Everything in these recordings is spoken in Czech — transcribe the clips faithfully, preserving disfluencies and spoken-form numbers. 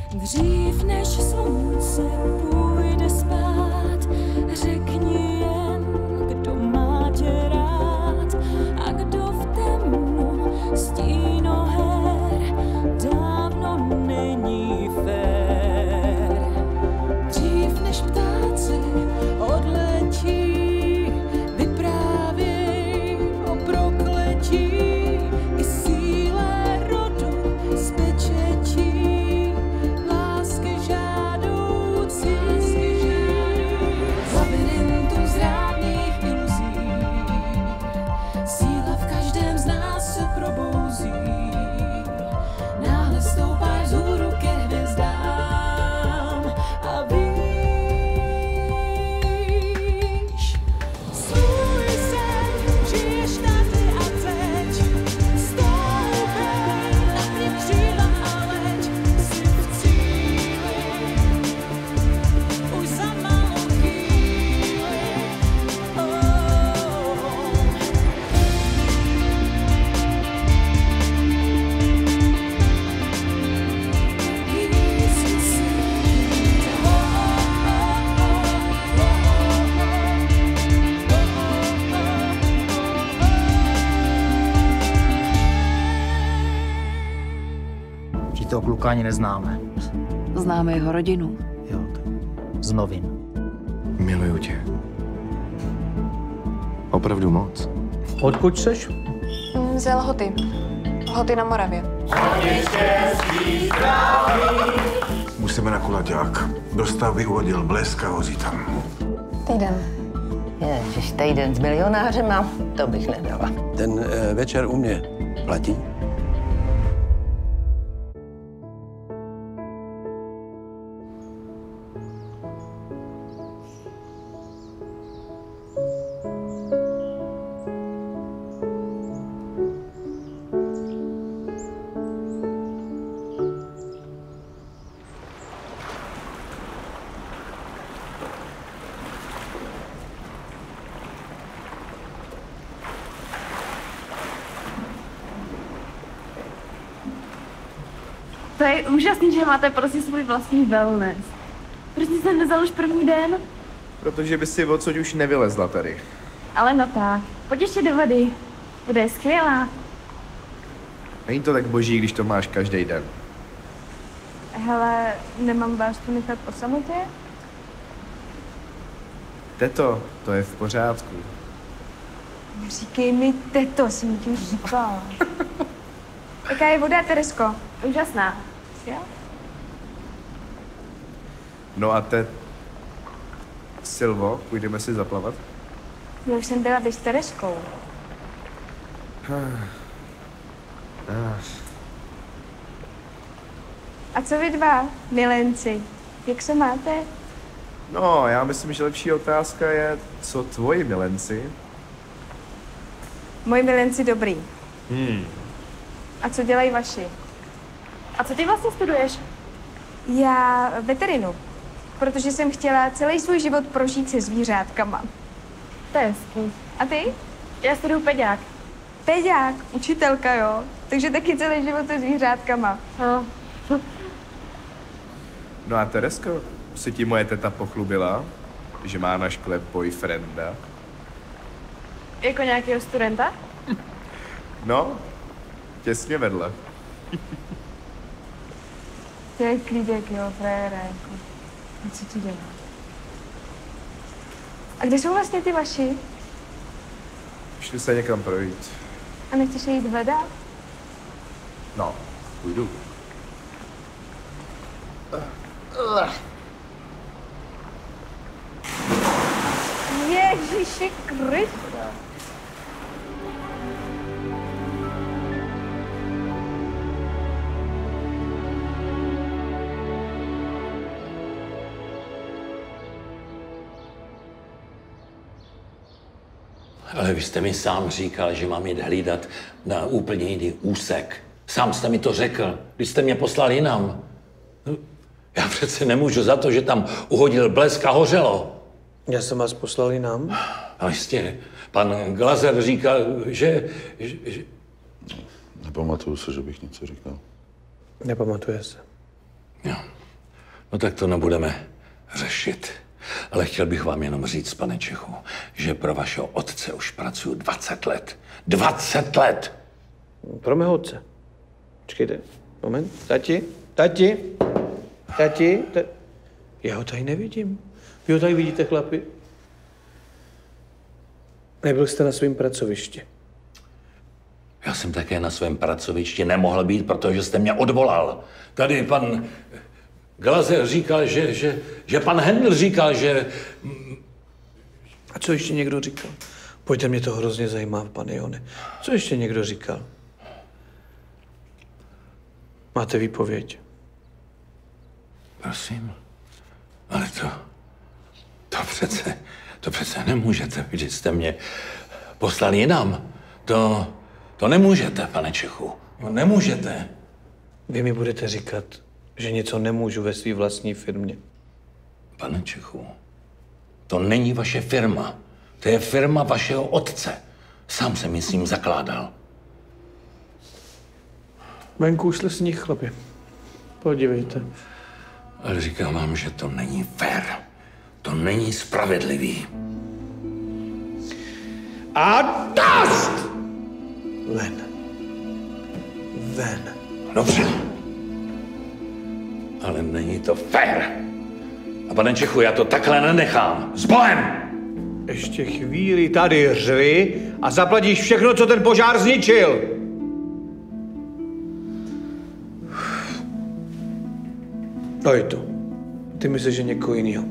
Dřív než slunce půjde spát, řekni jen, kdo má tě rád a kdo v temnu stínoher dávno není fér. Dřív než ptáci odletí, vyprávěj o prokletí i síle rodu z pečetí lásky žádoucí. V labirintu zrádných iluzí síla v každém z nás se probouzí. Náhle stoupáš vzhůru ke hvězdám a víš, svůj sen žiješ tady a teď. Stoupej na mě křídla a leď, jsi v cíli už za malou chvíli. Oh. Že toho kluka ani neznáme. Známe jeho rodinu. Jo, tak z novin. Miluju tě. Opravdu moc. Odkud seš? Z Lhoty. Lhoty na Moravě. Musíme na kulaťák. Do stavby uhodil blesk a vozí tam. Týden. Ježiš, týden s milionářema, to bych nedala. Ten e, večer u mě platí? To je úžasný, že máte prostě svůj vlastní wellness. Proč jsi nevzal už první den? Protože by si odsud už nevylezla tady. Ale no tak, pojď ještě do vody. Voda je skvělá. Není to tak boží, když to máš každý den. Hele, nemám vás tu nechat o samotě? Teto, to je v pořádku. Říkej mi teto, jsem ti už říkala. Jaká je voda, Teresko? Úžasná. Jo? No a te... Silvo, půjdeme si zaplavat? Já už jsem byla teď s Tereskou. A co vy dva, milenci? Jak se máte? No, já myslím, že lepší otázka je, co tvoji milenci? Moji milenci dobrý. Hmm. A co dělají vaši? A co ty vlastně studuješ? Já veterinu, protože jsem chtěla celý svůj život prožít se zvířátkama. To je hezký. A ty? Já studuju peďák. Peďák? Učitelka, jo? Takže taky celý život se zvířátkama. No. No a Teresko, si ti moje teta pochlubila, že má na škole boyfrienda? Jako nějakého studenta? No, těsně vedle. To je klídek, jo, frajera, jako. A co ti dělá? A kde jsou vlastně ty vaši? Šli se někam projít. A nechceš je jít hledat? No, půjdu. Ježiši Kriste. Ale vy jste mi sám říkal, že mám jít hlídat na úplně jiný úsek. Sám jste mi to řekl, když jste mě poslal jinam. Já přece nemůžu za to, že tam uhodil blesk a hořelo. Já jsem vás poslal jinam? No jistě. Pan Glazer říkal, že... že, že... Nepamatuju se, že bych něco říkal. Nepamatuje se. Jo. No tak to nebudeme řešit. Ale chtěl bych vám jenom říct, pane Čechu, že pro vašeho otce už pracuji dvacet let. dvacet let! Pro mého otce. Počkejte, moment. Tati, tati, tati, ta... Já ho tady nevidím. Vy ho tady vidíte, chlapi? Nebyl jste na svém pracovišti. Já jsem také na svém pracovišti nemohl být, protože jste mě odvolal. Tady pan Glazer říkal, že, že, že pan Hendl říkal, že... A co ještě někdo říkal? Pojďte, mě to hrozně zajímá, pane Jone. Co ještě někdo říkal? Máte výpověď? Prosím, ale to... To přece... To přece nemůžete, když jste mě poslali jinam. To... To nemůžete, pane Čechu. No, nemůžete. Vy mi budete říkat, že něco nemůžu ve své vlastní firmě. Pane Čechu, to není vaše firma. To je firma vašeho otce. Sám jsem ji s ním zakládal. Venku už sníh, chlapi. Podívejte. Ale říkám vám, že to není fér. To není spravedlivý. A dost! Ven. Ven. Dobře. Ale není to fér. A pane Čechu, já to takhle nenechám. S Bohem! Ještě chvíli tady řvi a zaplatíš všechno, co ten požár zničil. Doj to. Ty myslíš, že někoho jiného.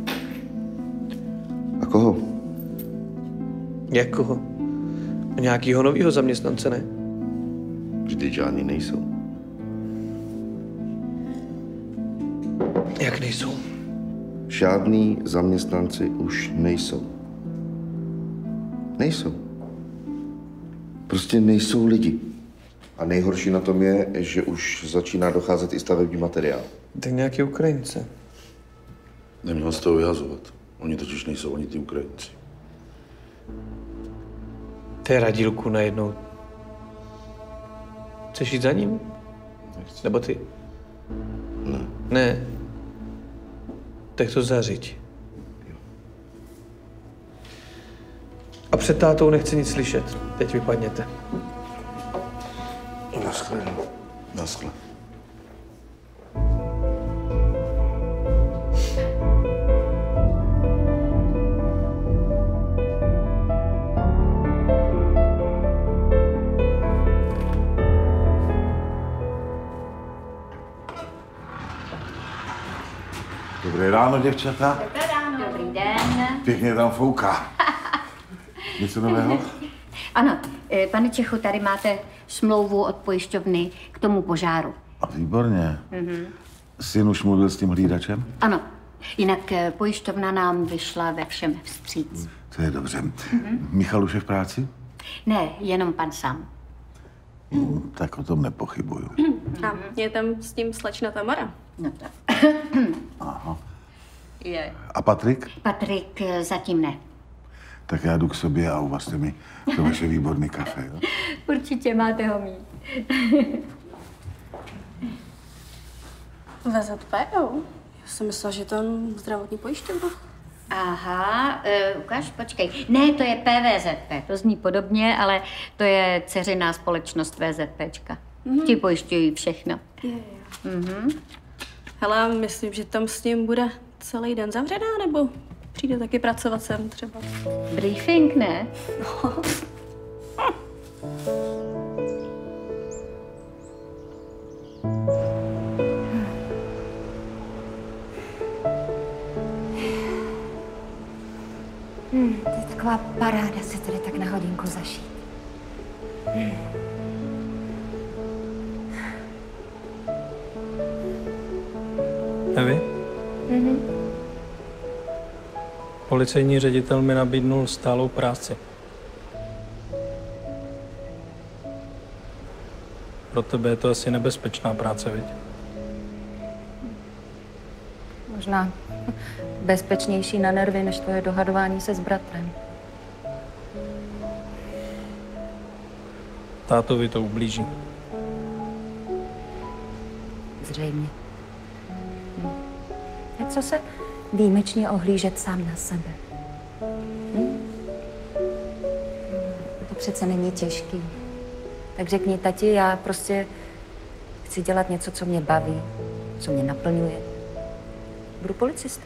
A koho? Někoho. A nějakýho novýho zaměstnance, ne? Vždyť žádný nejsou. Jak nejsou? Žádný zaměstnanci už nejsou. Nejsou. Prostě nejsou lidi. A nejhorší na tom je, že už začíná docházet i stavební materiál. Tak nějaký Ukrajince. Neměl z toho vyhazovat. Oni totiž nejsou ani ty Ukrajinci. To je Radílku najednou. Chceš jít za ním? Nechci. Nebo ty? Ne. Ne. Tak to zařiď. A před tátou nechci nic slyšet. Teď vypadněte. Naschle. Naschle. Dobré ráno, děvčata. Dobré ráno. Dobrý den. Pěkně tam fouká. Něco nového? Ano, eh, pane Čechu, tady máte smlouvu od pojišťovny k tomu požáru. A výborně. Mhm. Syn už mluvil s tím hlídačem? Ano, jinak eh, pojišťovna nám vyšla ve všem vstříc. To je dobře. Mhm. Michal už je v práci? Ne, jenom pan sám. Hmm, tak o tom nepochybuju. A je tam s tím slečna Tamara? No tak. Aha. Je. A Patrik? Patrik eh, zatím ne. Tak já jdu k sobě a uvařte mi to vaše výborné kafe, jo? Určitě máte ho mít. V Z P, jo? Já jsem myslela, že tam zdravotní pojišťovna. Aha, uh, ukáž, počkej. Ne, to je P V Z P, to zní podobně, ale to je dceřiná společnost VZPčka. Mhm. Ti pojišťují všechno. Je, je. Mhm. Hele, myslím, že tam s ním bude celý den zavřená, nebo přijde taky pracovat sem třeba? Briefing, ne? Hmm, to je taková paráda se tady tak na hodinku zašít. Hmm. Evi? Mhm. Policejní ředitel mi nabídnul stálou práci. Pro tebe je to asi nebezpečná práce, viď? Možná bezpečnější na nervy, než to je dohadování se s bratrem. Tátovi to ublíží. Zřejmě. Hm. Co se výjimečně ohlížet sám na sebe? Hm? To přece není těžký. Tak řekni, tati, já prostě chci dělat něco, co mě baví, co mě naplňuje. Budu policista.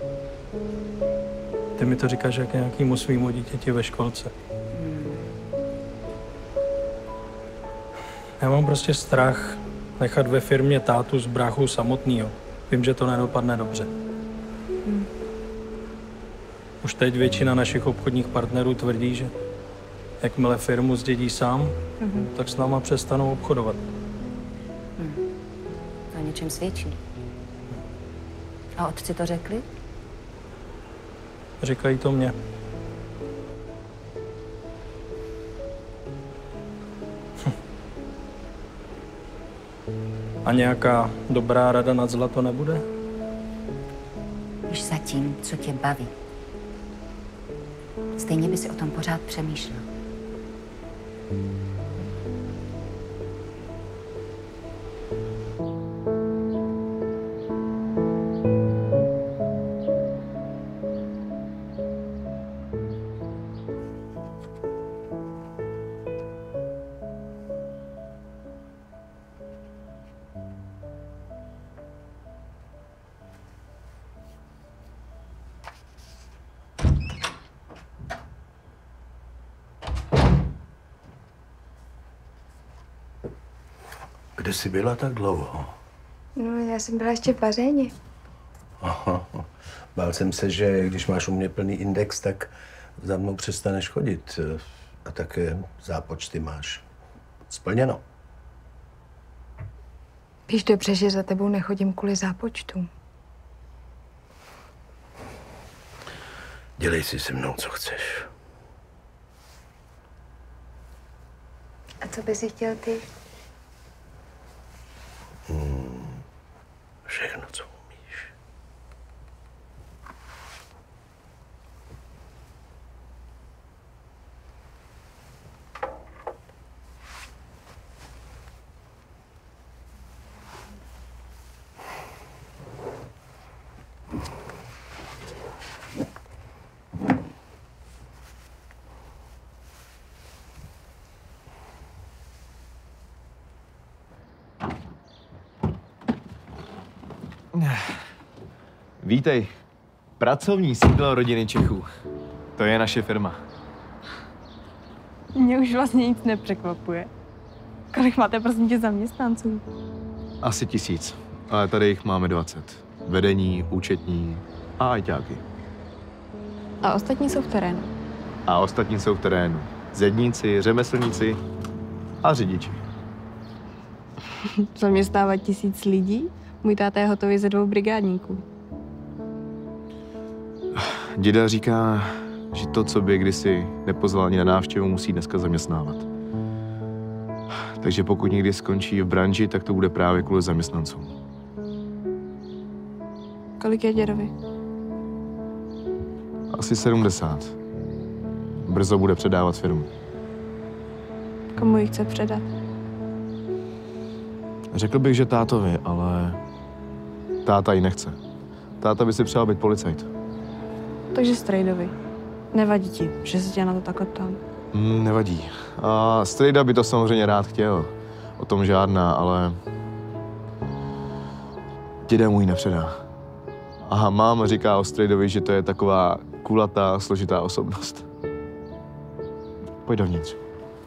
Ty mi to říkáš jak nějakýmu svýmu dítěti ve školce. Hmm. Já mám prostě strach nechat ve firmě tátu s bráchou samotnýho. Vím, že to nedopadne dobře. Hmm. Už teď většina našich obchodních partnerů tvrdí, že jakmile firmu zdědí sám, Mhm. tak s náma přestanou obchodovat. Hmm. To o něčem svědčí. A otci to řekli? Říkají to mně. Hm. A nějaká dobrá rada nad zlato nebude? Už za tím, co tě baví. Stejně by si o tom pořád přemýšlel. Kde jsi byla tak dlouho? No, já jsem byla ještě v bazéně. Aha. Bál jsem se, že když máš u mě plný index, tak za mnou přestaneš chodit. A také zápočty máš splněno. Víš dobře, že za tebou nechodím kvůli zápočtům. Dělej si se mnou, co chceš. A co bys si chtěl ty? Hmm. Všechno, co umíš. Vítej. Pracovní sídlo rodiny Čechů. To je naše firma. Mě už vlastně nic nepřekvapuje. Kolik máte prosím tě zaměstnanců? Asi tisíc, ale tady jich máme dvacet. Vedení, účetní a ajťáky. A ostatní jsou v terénu. A ostatní jsou v terénu. Zedníci, řemeslníci a řidiči. Zaměstnávat tisíc lidí? Můj táta je hotový ze dvou brigádníků. Děda říká, že to, co by kdysi nepozval ani na návštěvu, musí dneska zaměstnávat. Takže pokud někdy skončí v branži, tak to bude právě kvůli zaměstnancům. Kolik je dědovi? Asi sedmdesát. Brzo bude předávat firmu. Komu ji chce předat? Řekl bych, že tátovi, ale táta ji nechce. Táta by si přál být policajt. Takže strejdovi. Nevadí ti, že se tě na to takhle ptám. Mm, nevadí. A strejda by to samozřejmě rád chtěl. O tom žádná, ale děda mu ji nepředá. Aha, máma říká o strejdovi, že to je taková kulatá, složitá osobnost. Pojď dovnitř.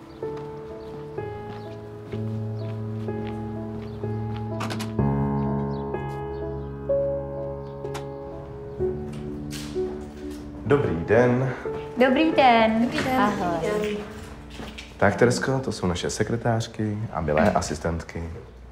Dobrý den. Dobrý den. Dobrý den. Ahoj. Tak, Teresko, to jsou naše sekretářky a milé asistentky.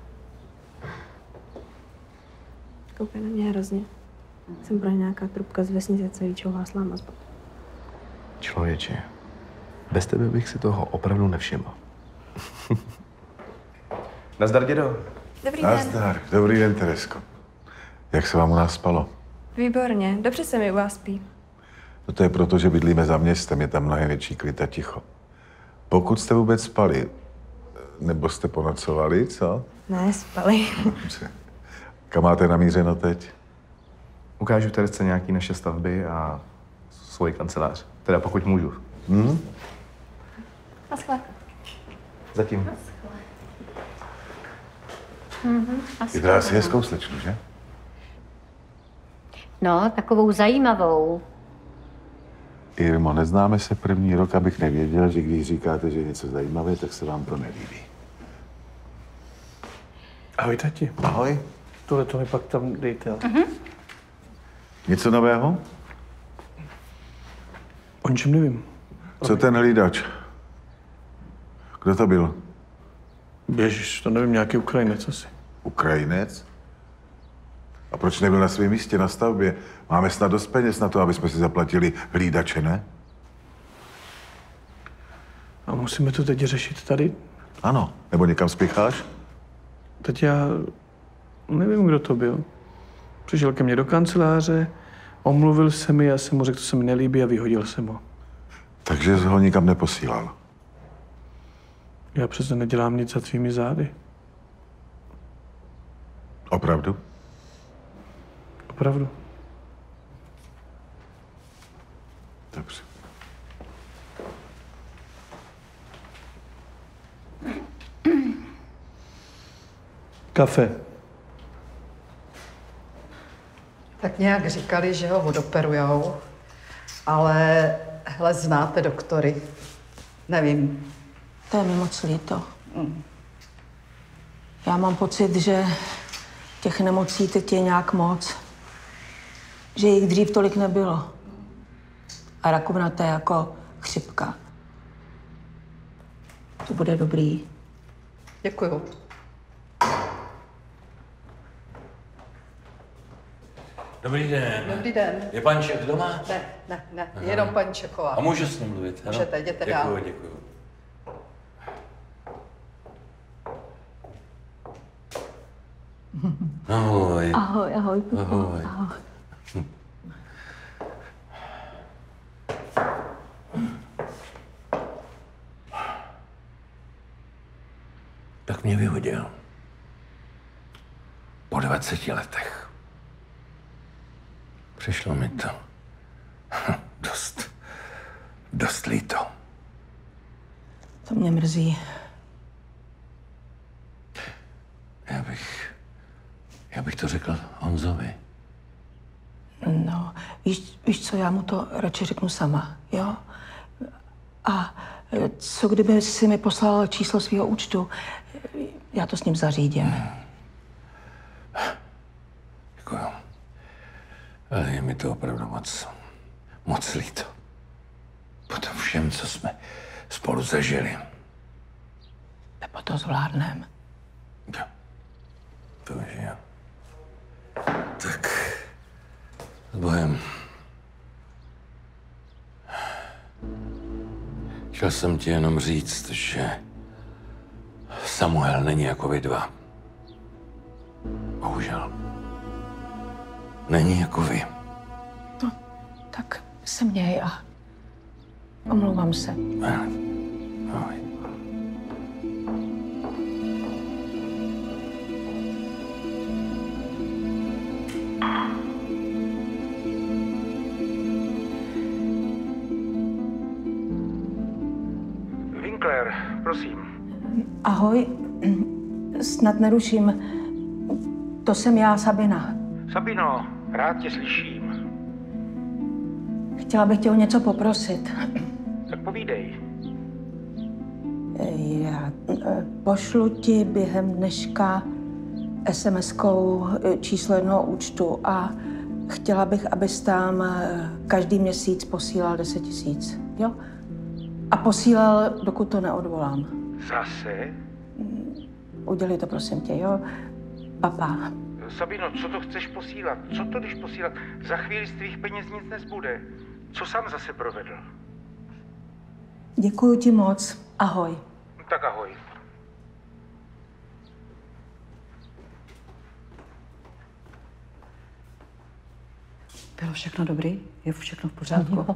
Koukej na mě hrozně. Jsem pro nějaká trubka z vesnice, co jí čouhá s láma zbad. Člověče, bez tebe bych si toho opravdu nevšiml. Nazdar, dědo. Dobrý den. Nazdar. Dobrý den, Teresko. Jak se vám u nás spalo? Výborně, dobře se mi u vás spí. No to je proto, že bydlíme za městem, je tam mnohem větší klid a ticho. Pokud jste vůbec spali, nebo jste ponocovali, co? Ne, spali. Dobře. Kam máte namířeno teď? Ukážu Teresce nějaký naše stavby a svoji kancelář. Teda pokud můžu. Hmm? Naschle. Zatím. Mhm. Vypadá si hezkou slečnu, že? No, takovou zajímavou. Irmo, neznáme se první rok, abych nevěděl, že když říkáte, že je něco zajímavé, tak se vám to nelíbí. Ahoj, tati. Ahoj. Tohle to mi pak tam dejte. Mhm. Něco nového? O ničem nevím. Co ten hlídač? Kdo to byl? Ježiš, to nevím, nějaký Ukrajinec asi. Ukrajinec? A proč nebyl na svém místě na stavbě? Máme snad dost peněz na to, aby jsme si zaplatili hlídače, ne? A musíme to teď řešit tady? Ano. Nebo někam spěcháš? Teď já nevím, kdo to byl. Přišel ke mně do kanceláře, omluvil se mi, já jsem mu řekl, co se mi nelíbí a vyhodil jsem ho. Takže jsi ho nikam neposílal. Já přece nedělám nic za tvými zády. Opravdu? Opravdu. Dobře. Kafe. Tak nějak říkali, že ho odoperujou, ale hele, znáte doktory. Nevím. To je mi moc líto. Já mám pocit, že těch nemocí teď je nějak moc. Že jich dřív tolik nebylo. A rakovina to je jako chřipka. To bude dobrý. Děkuju. Dobrý den. Dobrý den. Je pan Čech doma? Ne, ne, ne, Aha. jenom paní Čechová. A můžu s ním mluvit? ano? Můžete, jděte děkuju, dál. Děkuju, Ahoj. Ahoj, ahoj. Ahoj. Ahoj. Tak mě vyhodil. Po dvaceti letech. Přišlo mi to dost, dost líto. To mě mrzí. Já bych, já bych to řekl Honzovi. No, víš, víš co, já mu to radši řeknu sama, jo? A co kdyby si mi poslal číslo svého účtu? Já to s ním zařídím. Děkuju. Ale je mi to opravdu moc, moc líto. Po tom všem, co jsme spolu zažili. Nebo to zvládnem. To že jo. Tak, s Bohem. Chtěl jsem ti jenom říct, že Samuel není jako vy dva. Bohužel. Není jako vy. No, tak se měj a omlouvám se. Ahoj. Winkler, prosím. Ahoj, snad neruším. To jsem já, Sabina. Sabino, rád tě slyším. Chtěla bych tě o něco poprosit. Tak povídej. Já eh, pošlu ti během dneška es em eskou číslo jednoho účtu a chtěla bych, abys tam eh, každý měsíc posílal deset tisíc, jo? A posílal, dokud to neodvolám. Zase? Udělej to, prosím tě, jo? Papa. Sabino, co to chceš posílat? Co to jdeš posílat? Za chvíli z tvých peněz nic nezbude. Co sám zase provedl? Děkuju ti moc. Ahoj. Tak ahoj. Bylo všechno dobrý? Je všechno v pořádku?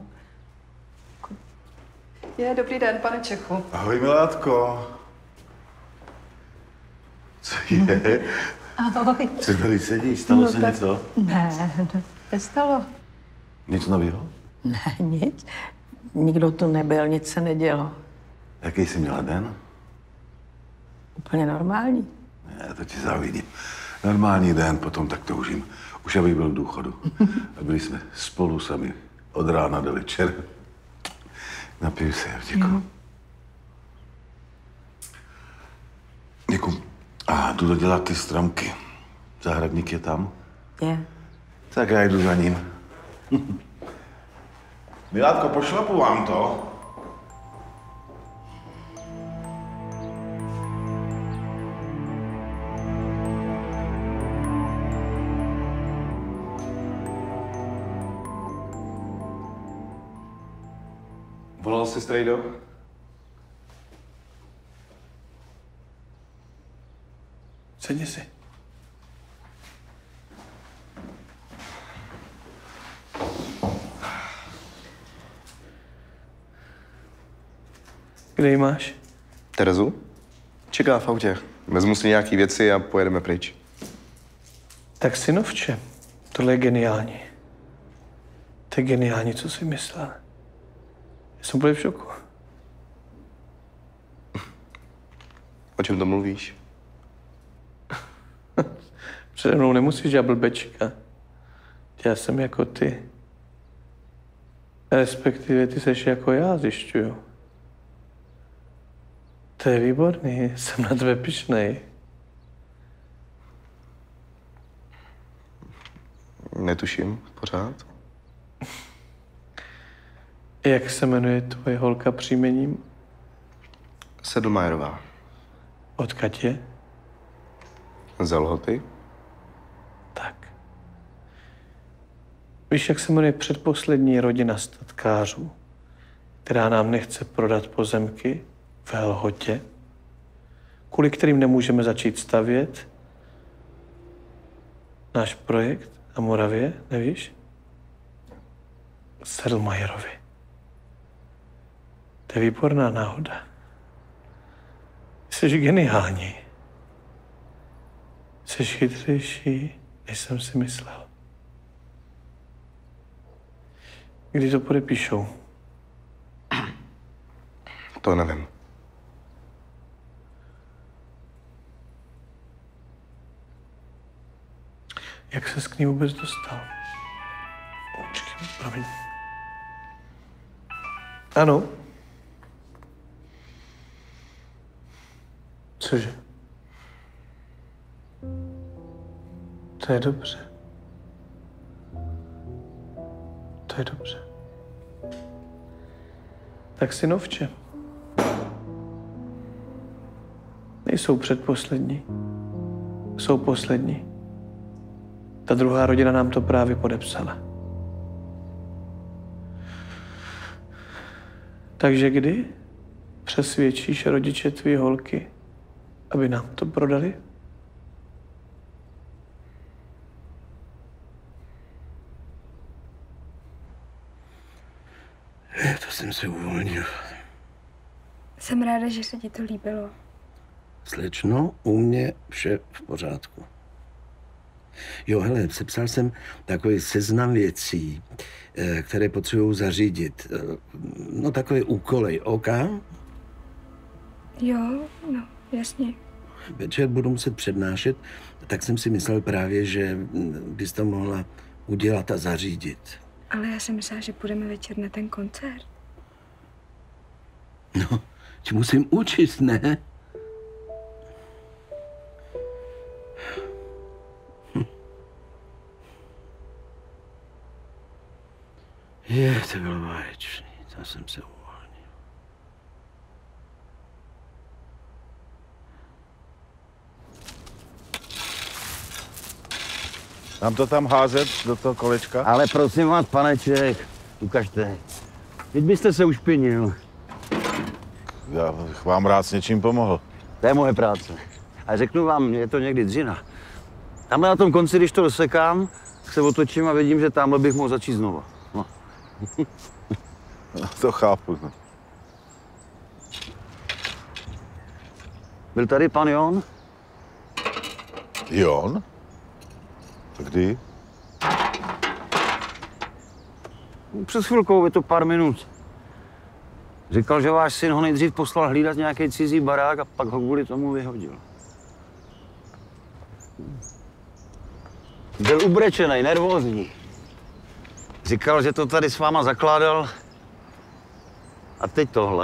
Je, dobrý den, pane Čechu. Ahoj, milátko. Co je? Ahoj. Co tady sedíš? Stalo No se tak- něco? Ne, nestalo. Nic nového? Ne, nic. Nikdo tu nebyl, nic se nedělo. Jaký jsi měla den? Úplně normální. Já to ti závidím. Normální den, potom tak toužím. Už abych byl v důchodu. A byli jsme spolu sami od rána do večera. Napiju se, děkuji. Děkuji. A jdu dodělat ty stromky. Zahradník je tam? Je. Tak já jdu za ním. Milátko, pošlapu vám to. Volal jsi, strejdo? Sedni si. Kde ji máš? Terezu? Čeká v autě. Vezmu si nějaký věci a pojedeme pryč. Tak synovče, tohle je geniální. To je geniální, co jsi myslel. Já jsem byl v šoku. O čem to mluvíš? Přede mnou nemusíš dělat blbečka. Já jsem jako ty. Respektive ty seš jako já, zjišťuju. To je výborný, jsem na tebe pyšnej. Netuším pořád. Jak se jmenuje tvoje holka příjmením? Sedlmajerová. Odkud je? Z Lhoty. Víš, jak se jmenuje předposlední rodina statkářů, která nám nechce prodat pozemky v Lhotě, kvůli kterým nemůžeme začít stavět náš projekt na Moravě, nevíš? Sedlmajerovi. To je výborná náhoda. Jsi geniální. Jsi chytřejší, než jsem si myslel. Kdy to podepíšou? To nevím. Jak ses k ní vůbec dostal? Počkej, promiň. Ano. Cože? To je dobře. To je dobře. Tak synovče. Nejsou předposlední. Jsou poslední. Ta druhá rodina nám to právě podepsala. Takže kdy přesvědčíš rodiče tvý holky, aby nám to prodali? To jsem se uvolnil. Jsem ráda, že se ti to líbilo. Slečno, u mě vše v pořádku. Jo, hele, sepsal jsem takový seznam věcí, které potřebují zařídit. No, takové úkoly, OK? Jo, no, jasně. Večer budu muset přednášet, tak jsem si myslel právě, že bys to mohla udělat a zařídit. Ale já jsem myslela, že půjdeme večer na ten koncert. No, ti musím učit, ne? Hm. Je, to bylo báječný, to jsem se uvolnil. Mám to tam házet do toho kolečka? Ale prosím vás, paneček, ukažte. Teď byste se ušpinil. Já bych vám rád s něčím pomohl. To je moje práce. A řeknu vám, je to někdy dřina. Tamhle na tom konci, když to rozsekám, tak se otočím a vidím, že tamhle bych mohl začít znova. No. To chápu. No. Byl tady pan Jon? Jon? Kdy? Před chvilkou, je to pár minut. Říkal, že váš syn ho nejdřív poslal hlídat nějaký cizí barák a pak ho kvůli tomu vyhodil. Byl ubrečený, nervózní. Říkal, že to tady s váma zakládal. A teď tohle.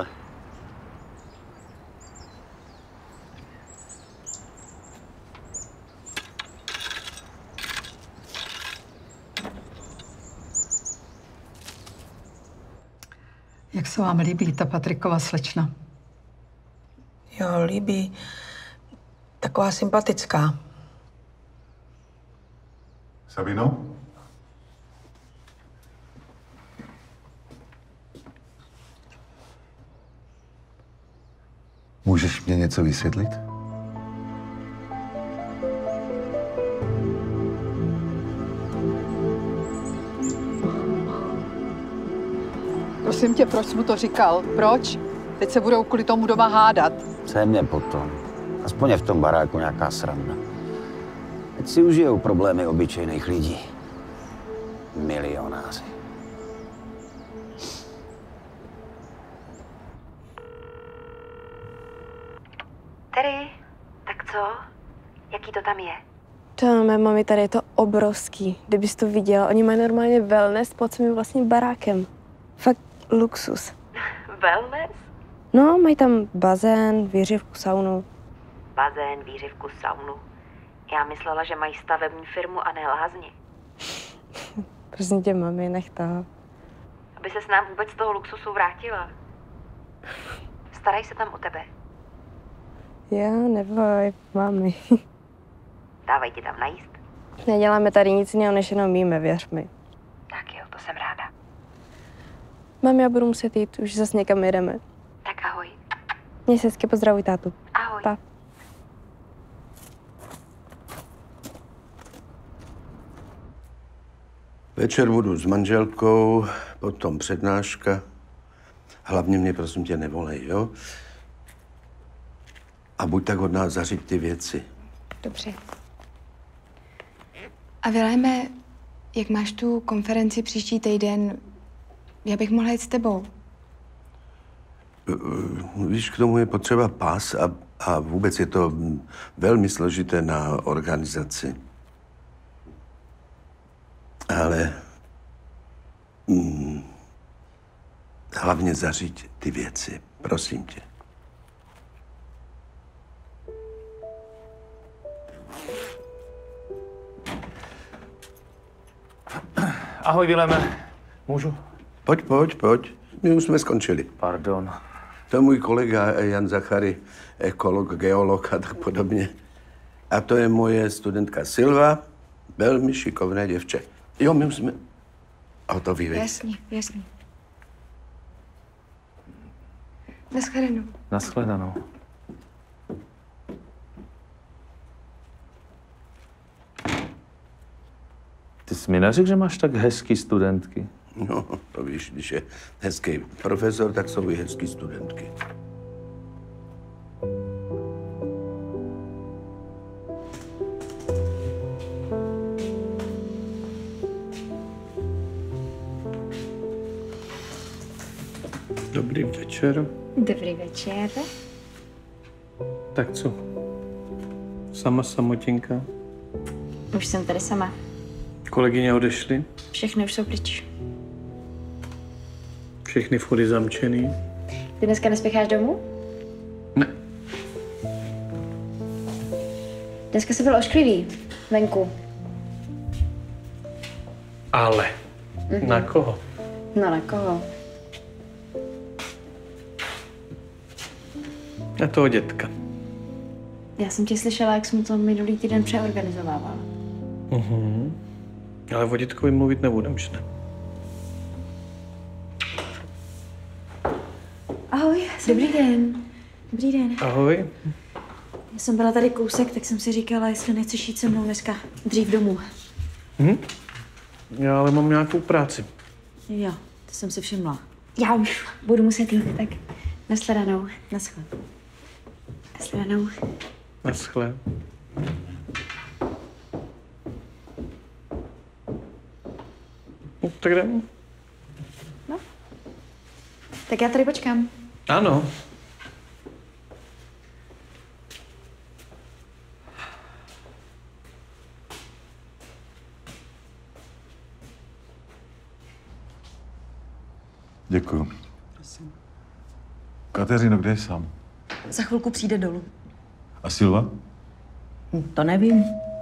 Jak se vám líbí ta Patrikova slečna? Jo, líbí. Taková sympatická. Sabino? Můžeš mě něco vysvětlit? Prosím tě, proč jsi mu to říkal? Proč? Teď se budou kvůli tomu doma hádat. Co je mě potom? Aspoň je v tom baráku nějaká sranda. Ať si užijou problémy obyčejných lidí. Milionáři. Terry, tak co? Jaký to tam je? To mé mami, tady je to obrovský. Kdybys to viděla, oni mají normálně wellness pod svým vlastním barákem. Fakt luxus. Wellness? No, mají tam bazén, výřivku, saunu. Bazén, výřivku, saunu. Já myslela, že mají stavební firmu a ne lázně. Prosím tě, mami, nech toho. Aby se s nám vůbec z toho luxusu vrátila. Starají se tam o tebe. Já neboj, mami. Dávají ti tam najíst. Neděláme tady nic jiného, než jenom míme, věř mi. Tak jo, to jsem ráda. Mami, já budu muset jít, už zase někam jedeme. Tak ahoj. Měj se hezky, pozdravuj tátu. Ahoj. Pa. Večer budu s manželkou, potom přednáška. Hlavně mě, prosím tě, nevolej, jo? A buď tak hodná zařiď ty věci. Dobře. A Viléme, jak máš tu konferenci příští týden, já bych mohla jít s tebou. Víš, k tomu je potřeba pás a, a vůbec je to velmi složité na organizaci. Ale mm, hlavně zařiď ty věci, prosím tě. Ahoj, Viléme. Můžu? Pojď, pojď, pojď. My už jsme skončili. Pardon. To je můj kolega Jan Zachary, ekolog, geolog a tak podobně. A to je moje studentka Silva, velmi šikovné děvče. Jo, my už jsme hotoví, veď. Jasně, jasně. Naschledanou. Naschledanou. Ty jsi mi neřekl, že máš tak hezký studentky. No, to víš, když je hezký profesor, tak jsou i hezký studentky. Dobrý večer. Dobrý večer. Tak co? Sama samotinka? Už jsem tady sama. Kolegyně odešly? Všechny už jsou pryč. Všechny vchody zamčený? Ty dneska nespěcháš domů? Ne. Dneska se byl ošklivý. Venku. Ale. Mhm. Na koho? No na koho? Na toho dětka. Já jsem tě slyšela, jak jsem to minulý týden přeorganizovávala. Mhm. Ale o dětkovi mluvit nebudem, že ne? Ahoj. Dobrý den. Dobrý den. Ahoj. Já jsem byla tady kousek, tak jsem si říkala, jestli nechceš jít se mnou dneska dřív domů. Hm? Já ale mám nějakou práci. Jo, to jsem si všimla. Já už budu muset jít, tak nashledanou. Naschle. Nashledanou. Naschle. Tak jdem. No. Tak já tady počkám. Ano. Děkuju. Kateřino, kde je sám? Za chvilku přijde dolů. A Silva? To nevím.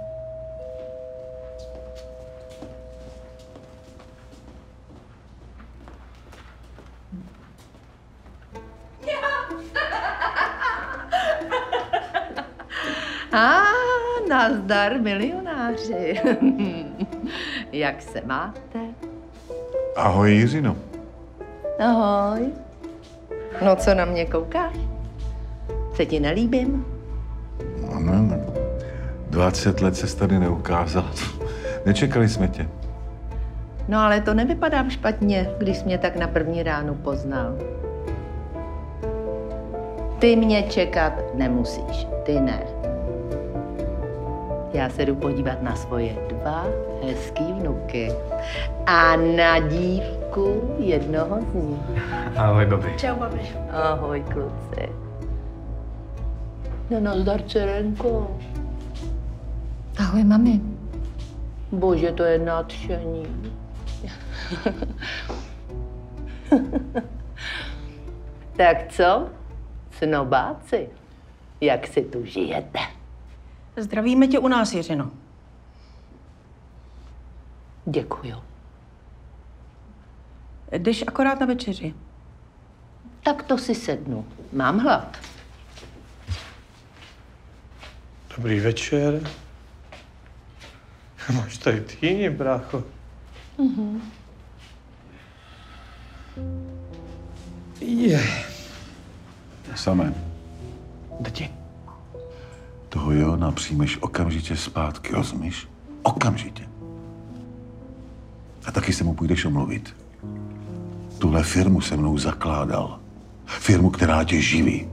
A nazdar, milionáři. Jak se máte? Ahoj, Jiřino. Ahoj. No, co na mě koukáš? Se ti nelíbím? No, ne, dvacet let ses tady neukázal. Nečekali jsme tě. No, ale to nevypadám špatně, když jsi mě tak na první ránu poznal. Ty mě čekat nemusíš, ty ne. Já se jdu podívat na svoje dva hezký vnuky a na dívku jednoho z nich. Ahoj, babi. Čau, babi. Ahoj, kluci. No, nazdar, dcerenko. Ahoj, mami. Bože, to je nadšení. Tak co, snobáci, jak si tu žijete? Zdravíme tě u nás, Jiřino. Děkuju. Jdeš akorát na večeři. Tak to si sednu. Mám hlad. Dobrý večer. Máš tady týni, brácho. Mhm. Je. Samé. Dati. Toho Jona přijmeš okamžitě zpátky, rozumíš? Okamžitě. A taky se mu půjdeš omluvit. Tuhle firmu se mnou zakládal. Firmu, která tě živí.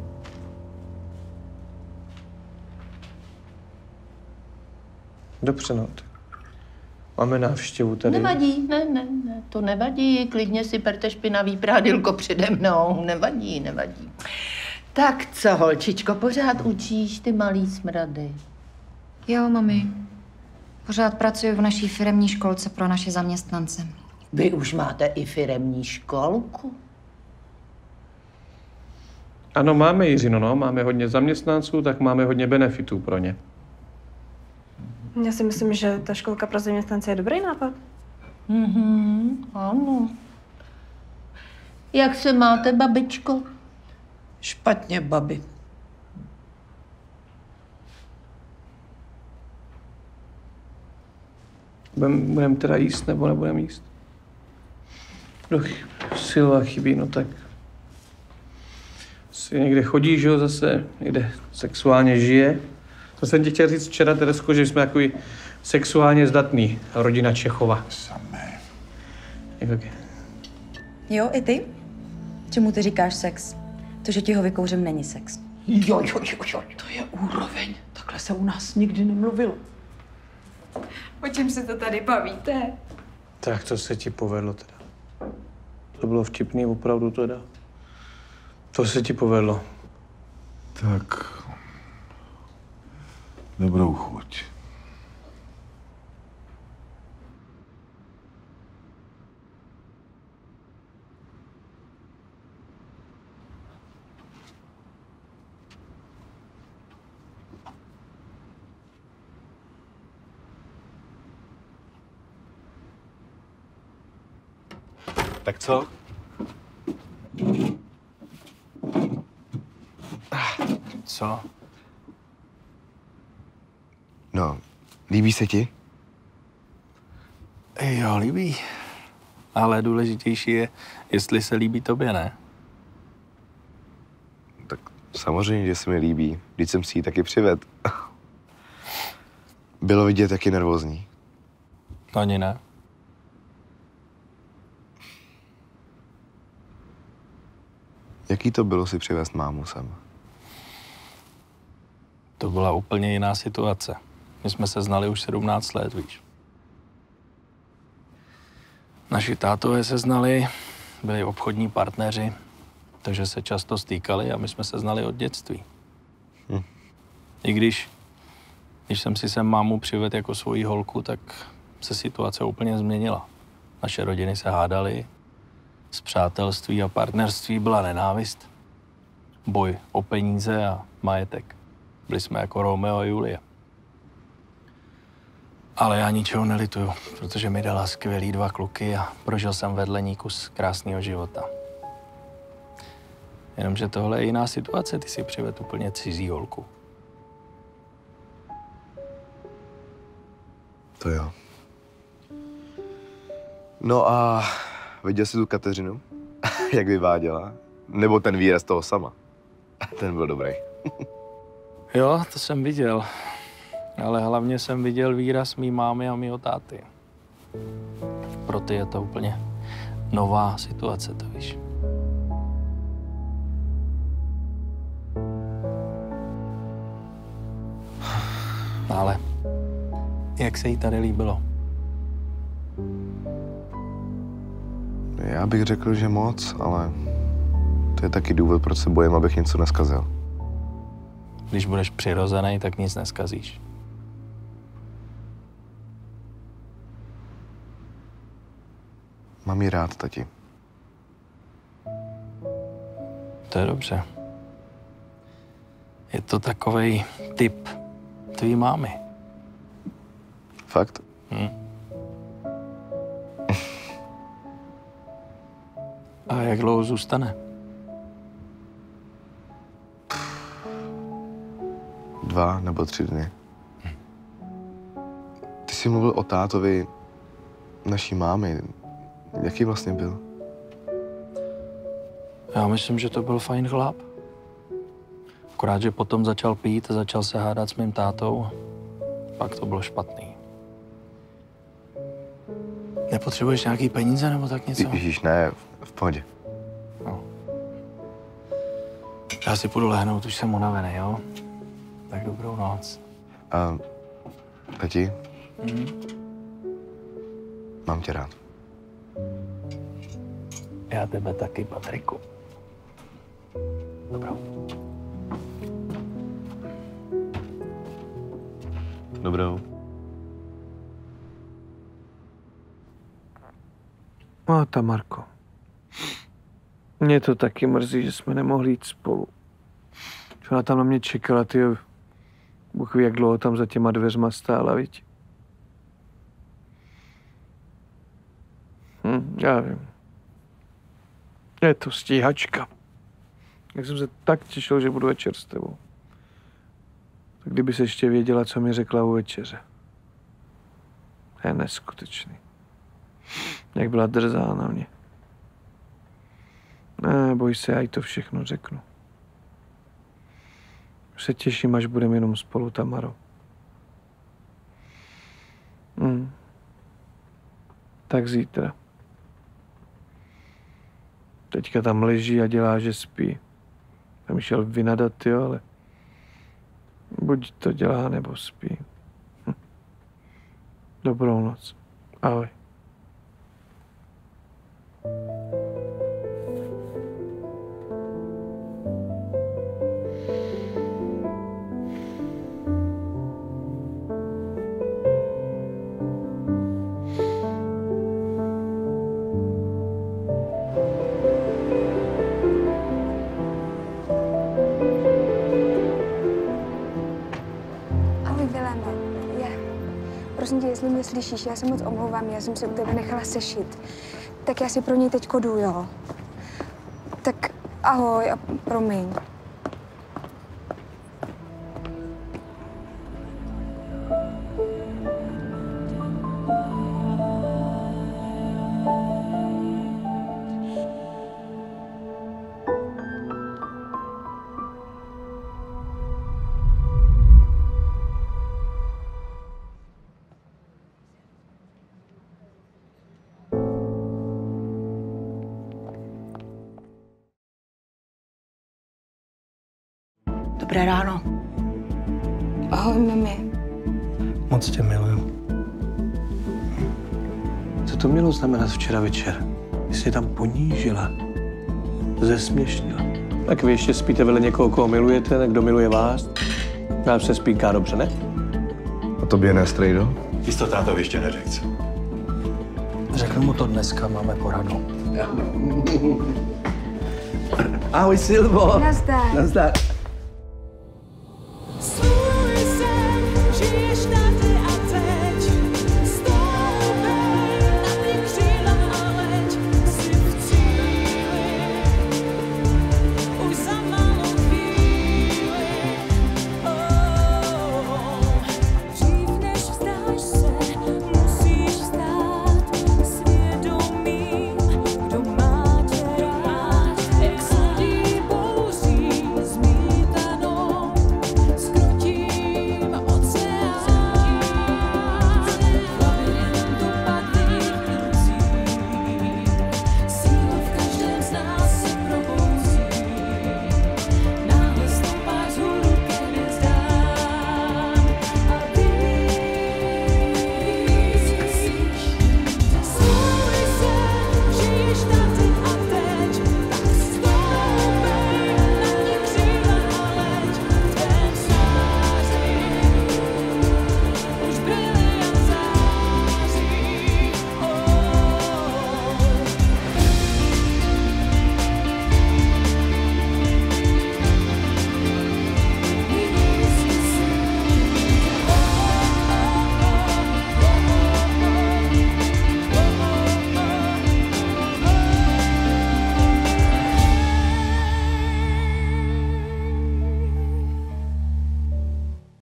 Dobře, no. Máme návštěvu tady. Nevadí, ne, ne, ne, to nevadí. Klidně si berte špinavý prádilko přede mnou. Nevadí, nevadí. Tak co, holčičko, pořád učíš ty malý smrady? Jo, mami. Pořád pracuji v naší firemní školce pro naše zaměstnance. Vy už máte i firemní školku? Ano, máme, Jiřino, no. Máme hodně zaměstnanců, tak máme hodně benefitů pro ně. Já si myslím, že ta školka pro zaměstnance je dobrý nápad. Mhm, ano. Jak se máte, babičko? Špatně, babi. Budeme budem teda jíst, nebo nebudeme jíst? Kdo chy- Silva chybí, no tak... Si někde chodí, že jo, zase, někde sexuálně žije. To jsem ti chtěl říct včera, Teresko, že jsme takový sexuálně zdatný, rodina Čechova. Samé. Jak... Jo, i ty? Čemu ty říkáš sex? To, že ti ho vykouřím, není sex. Jo, jo, jo, jo, to je úroveň. Takhle se u nás nikdy nemluvilo. O čem se to tady bavíte? Tak to se ti povedlo teda. To bylo vtipný, opravdu teda. To se ti povedlo. Tak. Dobrou chuť. Tak co? Co? No, líbí se ti? Jo, líbí. Ale důležitější je, jestli se líbí tobě, ne? Tak samozřejmě, že se mi líbí. Vždyť jsem si ji taky přived. Bylo vidět, jak je nervózní. Ani ne. Jaký to bylo si přivést mámu sem? To byla úplně jiná situace. My jsme se znali už sedmnáct let, víš. Naši tátové se znali, byli obchodní partneři, takže se často stýkali a my jsme se znali od dětství. Hm. I když, když jsem si sem mámu přivedl jako svoji holku, tak se situace úplně změnila. Naše rodiny se hádaly, z přátelství a partnerství byla nenávist, boj o peníze a majetek. Byli jsme jako Romeo a Julie. Ale já ničeho nelituju, protože mi dala skvělý dva kluky a prožil jsem vedle ní kus krásného života. Jenomže tohle je jiná situace, ty si přived úplně cizí holku. To jo. No a viděl jsi tu Kateřinu? Jak vyváděla? Nebo ten výraz toho sama? Ten byl dobrý. Jo, to jsem viděl. Ale hlavně jsem viděl výraz mý mámy a mýho táty. Pro ty je to úplně nová situace, to víš. Ale jak se jí tady líbilo? Já bych řekl, že moc, ale to je taky důvod, proč se bojím, abych něco neskazil. Když budeš přirozený, tak nic neskazíš. Mám ji rád, tati. To je dobře. Je to takovej typ tvý mámy. Fakt? Hm. A jak dlouho zůstane? Dva nebo tři dny. Ty jsi mluvil o tátovi naší mámy. Jaký vlastně byl? Já myslím, že to byl fajn chlap. Akorát, že potom začal pít a začal se hádat s mým tátou. Pak to bylo špatný. Nepotřebuješ nějaký peníze nebo tak něco? Ježíš, ne, v pohodě. No. Já si půjdu lehnout, už jsem unavený, jo? Tak dobrou noc. A tati? Mhm. Mám tě rád. Já tebe taky, Patriku. Dobrou. Dobrou. No, Tamarko. Mě to taky mrzí, že jsme nemohli jít spolu. Ona tam na mě čekala, ty Bůh ví, jak dlouho tam za těma dveřma stála, viď? Hm, já vím. Je to stíhačka. Jak jsem se tak těšil, že budu večer s tebou. Tak kdyby se ještě věděla, co mi řekla u večeře. Je neskutečný. Jak byla drzá na mě. Ne, boj se, já jí to všechno řeknu. Už se těším, až budeme jenom spolu, Tamaro. Hmm. Tak zítra. Teďka tam leží a dělá, že spí. Tam šel vynadat, jo, ale buď to dělá, nebo spí. Hm. Dobrou noc. Ahoj. Prosím tě, jestli mě slyšíš, já se moc omlouvám, já jsem se u tebe nechala sešit. Tak já si pro něj teď jdu, jo. Tak ahoj a promiň. Dobré ráno. Ahoj, mami. Moc tě miluju. Co Co to mělo znamenat včera večer? Vy jsi je tam ponížila, zesměšnila. Tak vy ještě spíte vedle někoho, koho milujete, ne kdo miluje vás? Vám se spínká dobře, ne? A tobě ne, strejdo? Jsi to tátovi ještě neřekl. Řeknu mu to dneska, máme poradu. Ahoj, Silvo. Nazdar. Nazdar.